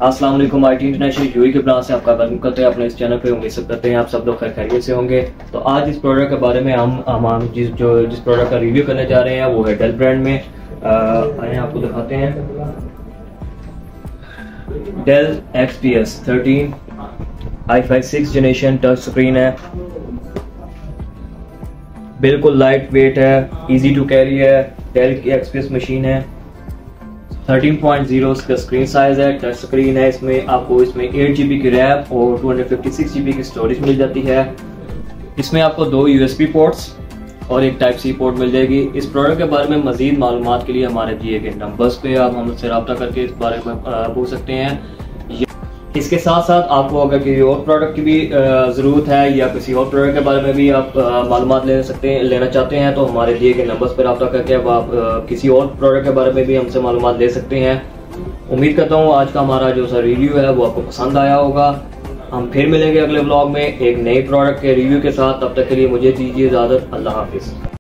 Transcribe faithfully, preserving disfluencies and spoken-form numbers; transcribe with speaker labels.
Speaker 1: अस्सलाम वालेकुम। I T international UAE के प्लान से आपका वेलकम करते हैं अपने इस चैनल पे। उम्मीद करते हैं आप सब लोग खैर खैरियत से होंगे। तो आज इस प्रोडक्ट के बारे में हम हम जिस जो जिस प्रोडक्ट का रिव्यू करने जा रहे हैं वो है डेल ब्रांड में। आइए आपको दिखाते हैं। Dell X P S thirteen i five six generation touch screen है, बिल्कुल लाइट वेट है, इजी टू कैरी है। डेल की एक्स पी एस मशीन है, थर्टीन पॉइंट ज़ीरो इसका स्क्रीन साइज है, टच स्क्रीन है। इसमें आपको इसमें एट जी बी की रैम और two hundred fifty six G B की स्टोरेज मिल जाती है। इसमें आपको दो यू एस बी पोर्ट्स और एक टाइप सी पोर्ट मिल जाएगी। इस प्रोडक्ट के बारे में मजीद मालूमात के लिए हमारे दिए गए नंबर्स पे आप हमसे रब्ता करके इस बारे में पूछ सकते हैं। इसके साथ साथ आपको अगर किसी और प्रोडक्ट की भी ज़रूरत है या किसी और प्रोडक्ट के बारे में भी आप मालूमात ले सकते हैं लेना चाहते हैं तो हमारे दिए गए नंबर्स पर रब्ता करके अब आप किसी और प्रोडक्ट के बारे में भी हमसे मालूमात ले सकते हैं। उम्मीद करता हूँ आज का हमारा जो सा रिव्यू है वो आपको पसंद आया होगा। हम फिर मिलेंगे अगले ब्लॉग में एक नए प्रोडक्ट के रिव्यू के साथ। तब तक के लिए मुझे दीजिए इजाज़त। अल्लाह हाफिज़।